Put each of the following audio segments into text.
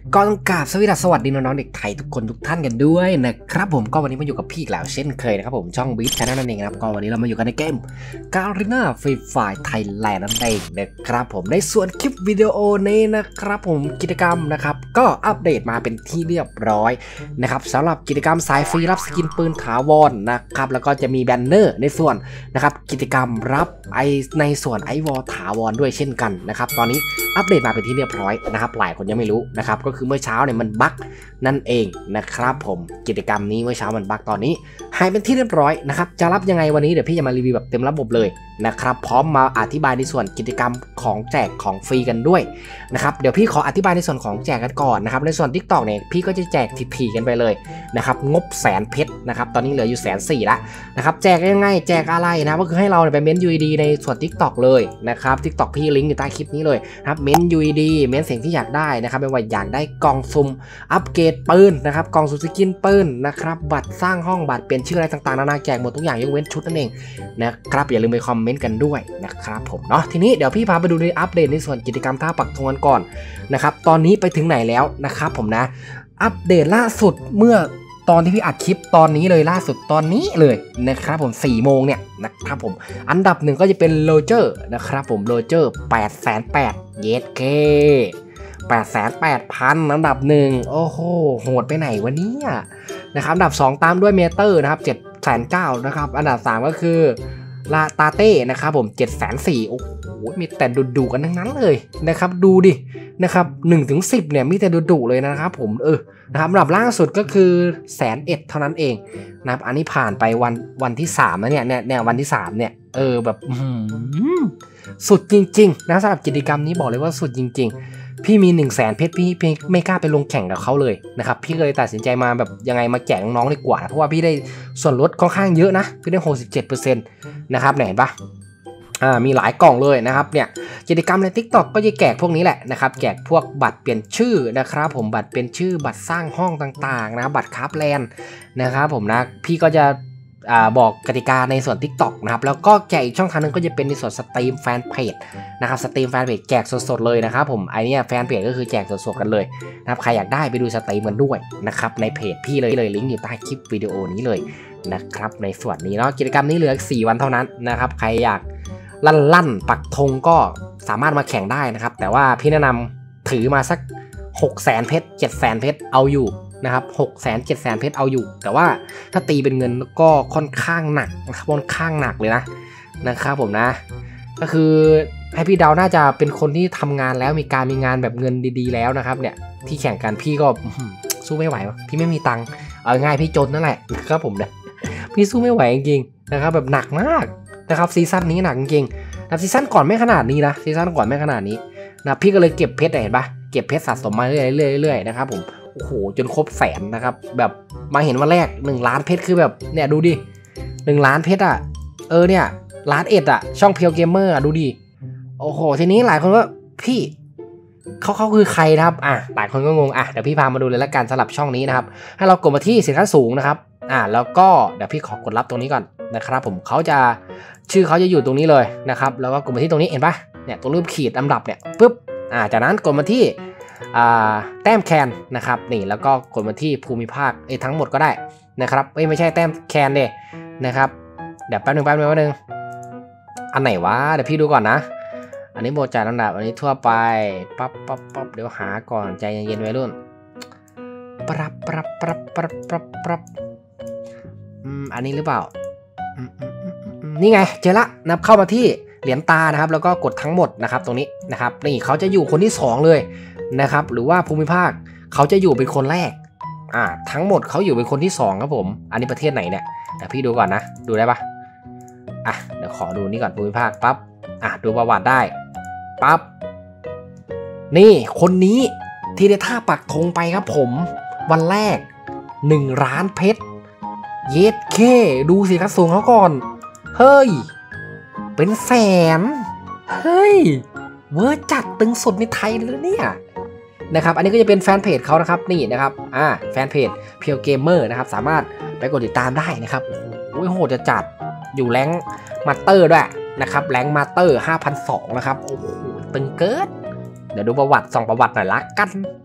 ก็ต้องกราบสวัสดีน้องๆเด็กไทยทุกคนทุกท่านกันด้วยนะครับผมก็วันนี้มาอยู่กับพี่แล้วเช่นเคยนะครับผมช่องบิ๊กแชนแนลนั่นเองครับก็วันนี้เรามาอยู่กันในเกมการีนาฟรีไฟร์ไทยแลนด์นั่นเองนะครับผมในส่วนคลิปวิดีโอนี้นะครับผมกิจกรรมนะครับก็อัปเดตมาเป็นที่เรียบร้อยนะครับสำหรับกิจกรรมสายฟรีรับสกินปืนถาวรนะครับแล้วก็จะมีแบนเนอร์ในส่วนนะครับกิจกรรมรับในส่วนไอวอลถาวรด้วยเช่นกันนะครับตอนนี้อัปเดตมาเป็นที่เรียบร้อยนะครับหลายคนยังไม่รู้นะครับก็คือเมื่อเช้าเนี่ยมันบั๊กนั่นเองนะครับผมกิจกรรมนี้เมื่อเช้ามันบั๊กตอนนี้หายเป็นที่เรียบร้อยนะครับจะรับยังไงวันนี้เดี๋ยวพี่จะมารีวิวแบบเต็มระบบเลยนะครับพร้อมมาอธิบายในส่วนกิจกรรมของแจกของฟรีกันด้วยนะครับเดี๋ยวพี่ขออธิบายในส่วนของแจกกันก่อนนะครับในส่วน TikTok เนี่ยพี่ก็จะแจกทีๆกันไปเลยนะครับงบ100,000 เพชรนะครับตอนนี้เหลืออยู่140,000ละนะครับแจกยังไงแจกอะไรนะก็คือให้เราไปเม้น UID ในส่วน TikTok เลยนะครับ TikTok พี่ลิงก์อยู่ใต้คลิปนี้เลยนะครับเม้น UID เม้นสิ่งที่อยากได้นะครับไม่ว่าอยากได้กล่องซุ่มอัปเกรดปืนนะครับกล่องซุ่มสกินปืนนะครับบัตรสร้างห้องบัตรเปลี่ยนชื่ออะไรต่างๆนานาแจกหมดทุกอย่างยกเว้นชุดนั่นเองนะครับอย่าลืมไปคอมเมนต์กันด้วยนะครับผมเนาะทีนี้เดี๋ยวพี่พาไปดูในอัปเดตในส่วนกิจกรรมท่าปักธงกันก่อนนะครับตอนนี้ไปถึงไหนแล้วนะครับผมนะอัปเดตล่าสุดเมื่อตอนที่พี่อัดคลิปตอนนี้เลยล่าสุดตอนนี้เลยนะครับผม4 โมงเนี่ยนะครับผมอันดับหนึ่งก็จะเป็นโรเจอร์นะครับผมโรเจอร์880,000เยสเค88,000อันดับหนึ่งโอ้โหโหดไปไหนวะเนี่ยนะครับอันดับ2ตามด้วยเมเตอร์นะครับ790,000นะครับอันดับ3ก็คือลาตาเต้นะครับผม740,000โอ้โหมีแต่ดุๆกันทั้งนั้นเลยนะครับดูดินะครับ1-10เนี่ยมีแต่ดุๆเลยนะครับผมนะครับอันดับล่าสุดก็คือ101,000เท่านั้นเองนะครับอันนี้ผ่านไปวันที่3แล้วเนี่ยวันที่3เนี่ยแบบสุดจริงๆนะสำหรับกิจกรรมนี้บอกเลยว่าสุดจริงๆพี่มี100,000 เพชรพี่ไม่กล้าไปลงแข่งกับเขาเลยนะครับพี่เลยตัดสินใจมาแบบยังไงมาแจกน้องๆดีกว่าเพราะว่าพี่ได้ส่วนลดค่อนข้างเยอะนะพี่ได้67%นะครับเห็นปะมีหลายกล่องเลยนะครับเนี่ยกิจกรรมใน TikTok ก็จะแจกพวกนี้แหละนะครับแจกพวกบัตรเปลี่ยนชื่อนะครับผมบัตรเปลี่ยนชื่อบัตรสร้างห้องต่างๆนะบัตรคราฟแลนด์นะครับผมนะพี่ก็จะบอกกติกาในส่วน TikTok นะครับแล้วก็แจกอีกช่องทางนึงก็จะเป็นในส่วนสตรีมแฟนเพจนะครับสตรีมแฟนเพจแจกสดๆเลยนะครับผมไอเนี้ยแฟนเพจก็คือแจกสดๆกันเลยนะครับใครอยากได้ไปดูสตรีมกันด้วยนะครับในเพจพี่เลยลิงก์อยู่ใต้คลิปวิดีโอนี้เลยนะครับในส่วนนี้เนาะกิจกรรมนี้เหลือ4 วันเท่านั้นนะครับใครอยากลั่นปักธงก็สามารถมาแข่งได้นะครับแต่ว่าพี่แนะนำถือมาสัก600,000 เพชร700,000 เพชรเอาอยู่นะครับ600,000 700,000 เพชรเอาอยู่แต่ว่าถ้าตีเป็นเงินก็ค่อนข้างหนักนะครับค่อนข้างหนักเลยนะครับผมนะก็คือให้พี่เดาน่าจะเป็นคนที่ทำงานแล้วมีงานแบบเงินดีๆแล้วนะครับเนี่ยที่แข่งกันพี่ก็สู้ไม่ไหวพี่ไม่มีตังค์เอาง่ายพี่จนนั่นแหละนะครับผมนะพี่สู้ไม่ไหวจริงๆนะครับแบบหนักมากนะครับซีซั่นนี้หนักจริงๆนะซีซั่นก่อนไม่ขนาดนี้นะซีซั่นก่อนไม่ขนาดนี้นะพี่ก็เลยเก็บเพชรเห็นปะเก็บเพชรสะสมมาเรื่อยๆนะครับผมโอ้โหจนครบ100,000นะครับแบบมาเห็นวันแรก1 ล้านเพชรคือแบบเนี่ยดูดิ1 ล้านเพชรอ่ะเนี่ยล้านเอ็ดอ่ะช่องเพียวเกมเมอร์อ่ะดูดิโอ้โหทีนี้หลายคนก็พี่เขาคือใครนะครับหลายคนก็งงเดี๋ยวพี่พามาดูเลยละกันสำหรับช่องนี้นะครับให้เรากดมาที่สินค้าสูงนะครับแล้วก็เดี๋ยวพี่ขอกดรับตรงนี้ก่อนนะครับผมชื่อเขาจะอยู่ตรงนี้เลยนะครับแล้วก็กดมาที่ตรงนี้เห็นปะเนี่ยตรงรูปขีดลำดับเนี่ยปุ๊บจากนั้นกดมาที่แต้มแคนนะครับนี่แล้วก็กดมาที่ภูมิภาคทั้งหมดก็ได้นะครับไม่ใช่แต้มแคนเดนะครับเดี๋ยวแป๊บนึงอันไหนวะเดี๋ยวพี่ดูก่อนนะอันนี้โบจ่ายลำดับอันนี้ทั่วไปปั๊บเดี๋ยวหาก่อนใจเย็นๆไว้รุ่นปรับอันนี้หรือเปล่านี่ไงเจอละนับเข้ามาที่เหรียญตานะครับแล้วก็กดทั้งหมดนะครับตรงนี้นะครับนี่เขาจะอยู่คนที่2เลยนะครับหรือว่าภูมิภาคเขาจะอยู่เป็นคนแรกทั้งหมดเขาอยู่เป็นคนที่2ครับผมอันนี้ประเทศไหนเนี่ยเดี๋ยวพี่ดูก่อนนะดูได้ปะเดี๋ยวขอดูนี่ก่อนภูมิภาคปั๊บดูประวัติได้ปั๊บนี่คนนี้ที่ได้ท่าปักธงไปครับผมวันแรก1 ล้านเพชรเยสเคดูสิครับสูงเขาก่อนเฮ้ยเป็นแสนเฮ้ยเวอร์จัดตึงสุดในไทยเลยเนี่ยนะครับอันนี้ก็จะเป็นแฟนเพจเขานะครับนี่นะครับแฟนเพจเพียวเกมเมอร์นะครับสามารถไปกดติดตามได้นะครับโอ้ยโหจะจัดอยู่แรงมาสเตอร์ด้วยนะครับแรงมาสเตอร์ 5,200 นะครับโอ้โหตึงเกินเดี๋ยวดูประวัติส่องประวัติหน่อยละกัน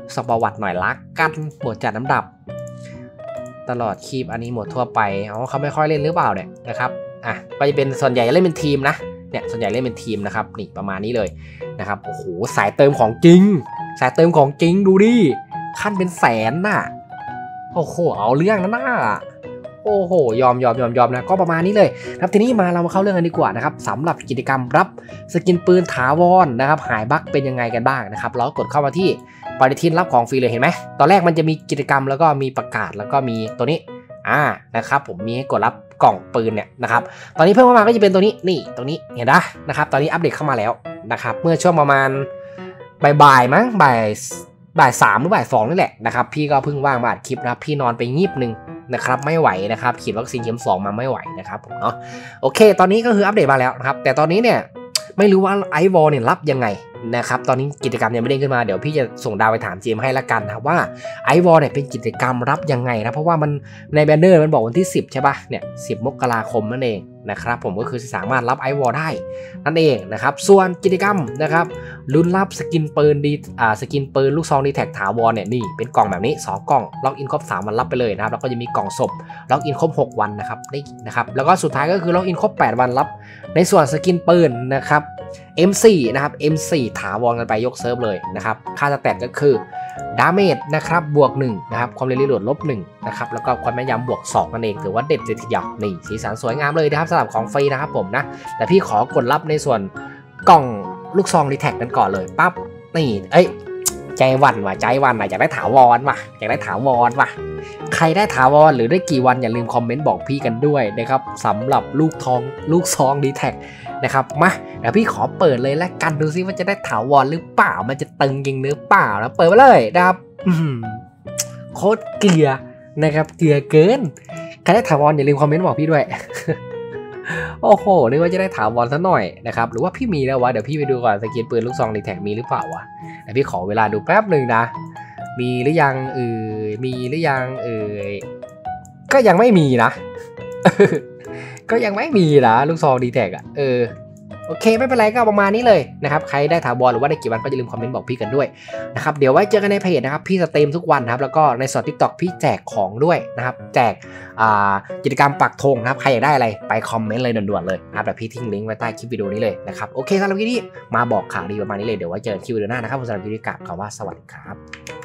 สอบประวัติหน่อยละกันหมวดจัดลำดับตลอดคลิปอันนี้หมวดทั่วไปเขาไม่ค่อยเล่นหรือเปล่าเนี่ยนะครับก็จะเป็นส่วนใหญ่เล่นเป็นทีมนะเนี่ยส่วนใหญ่เล่นเป็นทีมนะครับนี่ประมาณนี้เลยนะครับโอ้โหสายเติมของจริงสายเติมของจริงดูดิขั้นเป็นแสนน่ะโอ้โหเอาเรื่องนะน่าโอ้โหยอมนะก็ประมาณนี้เลยครับทีนี้เรามาเข้าเรื่องกันดีกว่านะครับสำหรับกิจกรรมรับสกินปืนถาวรนะครับหายบั๊กเป็นยังไงกันบ้างนะครับเรากดเข้ามาที่ปฏิทินรับของฟรีเลยเห็นไหมตอนแรกมันจะมีกิจกรรมแล้วก็มีประกาศแล้วก็มีตัวนี้นะครับผมมีให้กดรับกล่องปืนเนี่ยนะครับตอนนี้เพิ่มเข้ามาก็จะเป็นตัวนี้นี่ตรงนี้เห็นไหมนะครับตอนนี้อัปเดตเข้ามาแล้วนะครับเมื่อช่วงประมาณบ่ายมั้งบ่าย 3หรือบ่าย 2นี่แหละนะครับพี่ก็เพิ่งว่างมาอัดคลิปนะพี่นอนไปงีบนึงนะครับไม่ไหวนะครับฉีดวัคซีนเข็ม 2มาไม่ไหวนะครับผมเนาะโอเคตอนนี้ก็คืออัปเดตมาแล้วนะครับแต่ตอนนี้เนี่ยไม่รู้ว่าไอวอลเนี่ยรับยังไงนะครับตอนนี้กิจกรรมยังไม่เด้งขึ้นมาเดี๋ยวพี่จะส่งดาวไปถามเจมให้ละกันนะว่าไอวอลเนี่ยเป็นกิจกรรมรับยังไงนะเพราะว่ามันในแบนเนอร์มันบอกวันที่10ใช่ปะเนี่ย10 มกราคมนั่นเองนะครับผมก็คือสามารถรับไอวอลได้นั่นเองนะครับส่วนกิจกรรมนะครับลุ้นรับสกินปืนสกินปืนลูกซองดีแท็กถาวรเนี่ยนี่เป็นกล่องแบบนี้2 กล่องล็อกอินครบ3 วันรับไปเลยนะครับแล้วก็จะมีกล่องศพล็อกอินครบ6 วันนะครับได้นะครับแล้วก็สุดท้ายก็คือล็อกอินครบ8 วันรับในส่วนสกินปืนนะครับ M4 นะครับ M4 ถาวรกันไปยกเซิร์ฟเลยนะครับค่าสแตทก็คือดาเมจนะครับบวก1นะครับความเร็วรีโหลด-1นะครับแล้วก็ความแม่นยำบวก2นั่นเองถือว่าเด็ดเลยทีเดียวนี่สีสันสวยงามเลยนะครับสำหรับของฟรีนะครับผมนะแต่พี่ขอกดรับในส่วนกล่องลูกซองดีแท็กกันก่อนเลยปั๊บนี่ใจวันว่ะใจวันอยากได้ถาวรว่ะอยากได้ถาวรว่ะใครได้ถาวรหรือได้กี่วันอย่าลืมคอมเมนต์บอกพี่กันด้วยนะครับสำหรับลูกซองดีแท็กนะครับมาเดี๋ยวพี่ขอเปิดเลยแล้วกันดูซิว่าจะได้ถาวรหรือเปล่ามันจะตึงยิงหรือเปล่าแล้วเปิดมาเลยนะครับโคตรเกลือนะครับเกลือเกินใครได้ถาวรอย่าลืมคอมเมนต์บอกพี่ด้วย โอ้โหนึกว่าจะได้ถาวรซะหน่อยนะครับหรือว่าพี่มีแล้ววะเดี๋ยวพี่ไปดูก่อนสกินปืนลูกซองดีแท็กมีหรือเปล่าวะเดี๋ยวพี่ขอเวลาดูแป๊บหนึ่งนะมีหรือยังมีหรือยังก็ยังไม่มีนะ ก็ยังไม่มีนะลูกซองดีแท็กโอเคไม่เป็นไรก็ประมาณนี้เลยนะครับใครได้ถาวรหรือว่าได้กี่วันก็อย่าลืมคอมเมนต์บอกพี่กันด้วยนะครับเดี๋ยวไว้เจอกันในเพจนะครับพี่สตรีมทุกวันนะครับแล้วก็ในสด TikTok พี่แจกของด้วยนะครับแจกกิจกรรมปักธงนะครับใครอยากได้อะไรไปคอมเมนต์เลยด่วนๆเลยนะครับแต่พี่ทิ้งลิงก์ไว้ใต้คลิปวิดีโอนี้เลยนะครับโอเคสำหรับวันนี้มาบอกข่าวดีประมาณนี้เลยเดี๋ยวไว้เจอกันคลิปวิดีโอหน้านะครับสำหรับวิดีโอกาสขอว่าสวัสดีครับ